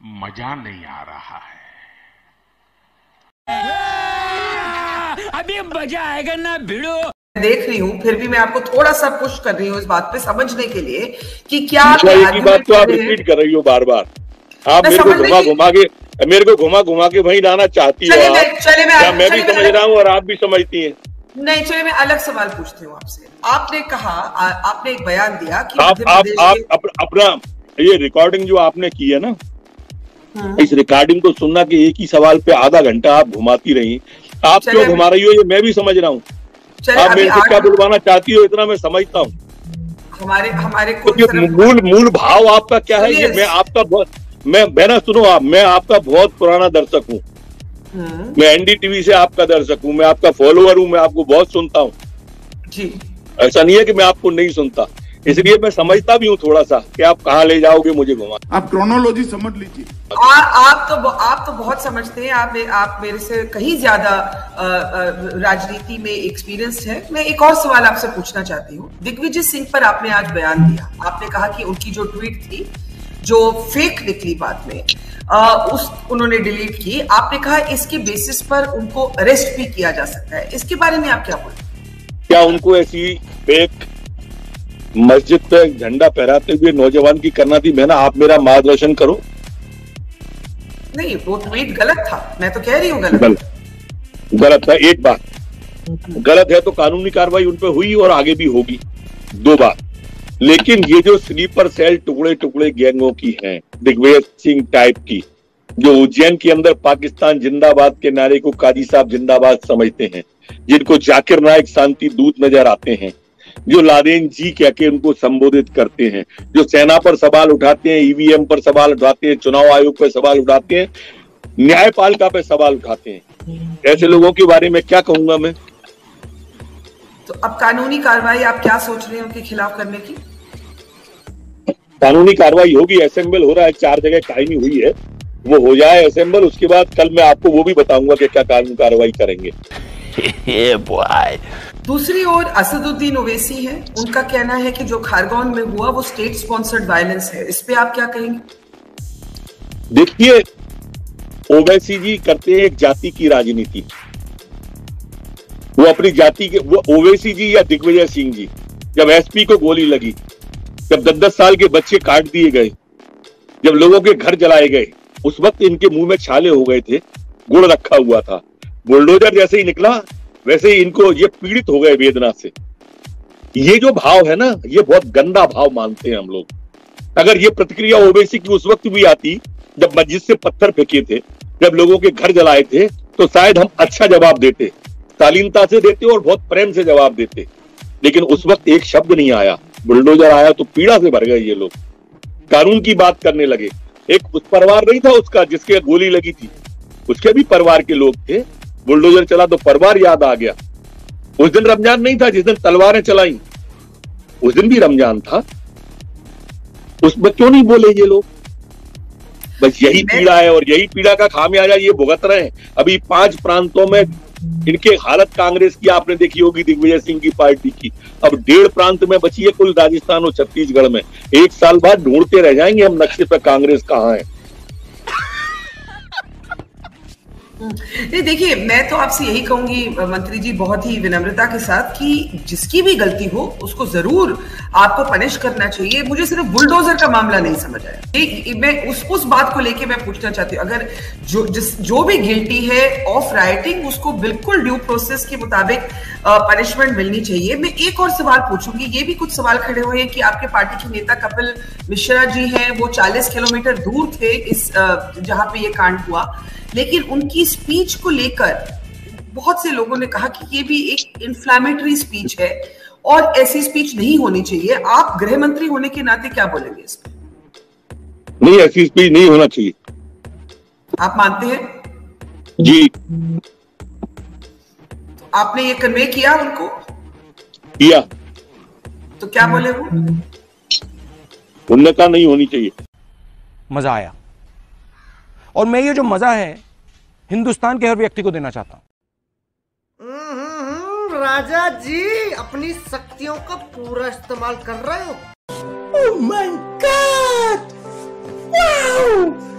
मजा नहीं आ रहा है। अभी मजा आएगा ना भिड़ो। देख रही हूँ, फिर भी मैं आपको थोड़ा सा पुश कर रही हूँ इस बात पे समझने के लिए कि क्या एक ही बात तो आप रिपीट कर रही हो बार बार। आप मेरे को घुमा घुमा के वहीं लाना चाहती हो। मैं भी समझ रहा हूँ और आप भी समझती हैं। नहीं, चलिए मैं अलग सवाल पूछती हूँ आपसे। आपने कहा, आपने एक बयान दिया कि आप अपना ये रिकॉर्डिंग जो आपने की है ना, इस रिकॉर्डिंग को सुनना कि एक ही सवाल पे आधा घंटा आप घुमाती रही। आप क्यों घुमा रही हो ये मैं भी समझ रहा हूँ। आप मेरे से क्या बुलवाना चाहती हो इतना मैं समझता हूँ। हमारे मूल भाव आपका क्या है ये मैं आपका बहुत मैं सुनो आप, मैं आपका बहुत पुराना दर्शक हूँ। मैं एनडीटीवी से आपका दर्शक हूँ, मैं आपका फॉलोअर हूँ, मैं आपको बहुत सुनता हूँ जी। ऐसा नहीं है कि मैं आपको नहीं सुनता, इसलिए मैं समझता भी हूँ थोड़ा सा कि आप कहाँ ले जाओगे मुझे घुमा। आप क्रोनोलॉजी समझ लीजिए। आप तो बहुत समझते हैं। आप मेरे से कहीं ज्यादा राजनीति में एक्सपीरियंस है। मैं एक और सवाल आपसे पूछना चाहती हूँ। दिग्विजय सिंह पर आपने आज बयान दिया। आपने कहा कि उनकी जो ट्वीट थी जो फेक निकली बाद में उन्होंने डिलीट की। आपने कहा इसके बेसिस पर उनको अरेस्ट भी किया जा सकता है। इसके बारे में आप क्या बोलते हैं? क्या उनको ऐसी फेक मस्जिद पे झंडा फहराते हुए नौजवान की करना थी? मैं ना आप मेरा मार्गदर्शन करो। नहीं, वो ट्वीट गलत था। मैं तो कह रही हूँ गलत था। एक बात गलत है तो कानूनी कार्रवाई उन पर हुई और आगे भी होगी। दो बात, लेकिन ये जो स्लीपर सेल टुकड़े टुकड़े गैंगों की हैं, दिग्विजय सिंह टाइप की, जो उज्जैन के अंदर पाकिस्तान जिंदाबाद के नारे को काजी साहब जिंदाबाद समझते हैं, जिनको जाकिर नाइक शांति दूत नजर आते हैं, जो लादेन जी कह के उनको संबोधित करते हैं, जो सेना पर सवाल उठाते हैं, ईवीएम पर सवाल उठाते हैं, चुनाव आयोग पर सवाल उठाते हैं, न्यायपालिका पर सवाल उठाते हैं, ऐसे लोगों के बारे में क्या कहूंगा मैं? तो अब कानूनी कार्रवाई आप क्या सोच रहे हैं उनके खिलाफ करने की? कानूनी कार्रवाई होगी। असेंबल हो रहा है, 4 जगह टाइमिंग हुई है, वो हो जाए असेंबल, उसके बाद कल मैं आपको वो भी बताऊंगा कि क्या कानूनी कार्रवाई करेंगे। दूसरी ओर असदुद्दीन ओवैसी है, उनका कहना है कि जो खारगोन में हुआ वो स्टेट स्पॉन्सर्ड वायलेंस है। इस पे आप क्या कहेंगे? देखिए, ओवैसी जी करते हैं एक जाति की राजनीति। वो अपनी जाति के, वो ओवैसी जी या दिग्विजय सिंह जी, जब एसपी को गोली लगी, जब 10-10 साल के बच्चे काट दिए गए, जब लोगों के घर जलाए गए, उस वक्त इनके मुंह में छाले हो गए थे, गुड़ रखा हुआ था। बुलडोजर जैसे ही निकला वैसे ही इनको ये पीड़ित हो गए वेदना से। ये जो भाव है ना, ये बहुत गंदा भाव मानते हैं हम लोग। अगर ये प्रतिक्रिया ओवैसी की उस वक्त भी आती जब मस्जिद से पत्थर फेंके थे, जब लोगों के घर जलाए थे, तो शायद हम अच्छा जवाब देते, शालीनता से देते और बहुत प्रेम से जवाब देते। लेकिन उस वक्त एक शब्द नहीं आया, बुलडोजर आया तो पीड़ा से भर गए ये लोग। कानून की बात करने लगे। एक उस परिवार नहीं था उसका जिसके गोली लगी थी, उसके भी परिवार के लोग थे। बुलडोजर चला तो परिवार याद आ गया। उस दिन रमजान नहीं था जिस दिन तलवारें चलाई, उस दिन भी रमजान था। उस पर क्यों नहीं बोले ये लोग? बस यही पीड़ा है और यही पीड़ा का खामियाजा ये भुगत रहे हैं। अभी 5 प्रांतों में इनके हालत कांग्रेस की आपने देखी होगी, दिग्विजय सिंह की पार्टी की। अब 1.5 प्रांत में बची है कुल राजस्थान और छत्तीसगढ़ में। 1 साल बाद ढूंढते रह जाएंगे हम नक्शे पर कांग्रेस कहाँ है। नहीं, देखिए, मैं तो आपसे यही कहूंगी मंत्री जी, बहुत ही विनम्रता के साथ, कि जिसकी भी गलती हो उसको जरूर आपको पनिश करना चाहिए। मुझे सिर्फ बुलडोजर का मामला नहीं समझ आया। मैं उस बात को लेके मैं पूछना चाहती हूँ, अगर जो भी गिल्टी है ऑफ राइटिंग, उसको बिल्कुल ड्यू प्रोसेस के मुताबिक पनिशमेंट मिलनी चाहिए। मैं एक और सवाल पूछूंगी। ये भी कुछ सवाल खड़े हुए हैं कि आपके पार्टी के नेता कपिल मिश्रा जी हैं, वो 40 किलोमीटर दूर थे इस जहां पे ये कांड हुआ, लेकिन उनकी स्पीच को लेकर बहुत से लोगों ने कहा कि ये भी एक इन्फ्लेमेटरी स्पीच है और ऐसी स्पीच नहीं होनी चाहिए। आप गृह मंत्री होने के नाते क्या बोलेंगे इस पर? नहीं, ऐसी स्पीच नहीं होना चाहिए। आप मानते हैं? जी। आपने ये कन्वे किया उनको? किया। तो क्या बोले वो? उन्होंने कहा नहीं होनी चाहिए। मजा आया, और मैं ये जो मजा है हिंदुस्तान के हर व्यक्ति को देना चाहता हूं। राजा जी अपनी शक्तियों का पूरा इस्तेमाल कर रहे हो। Oh my God! Wow!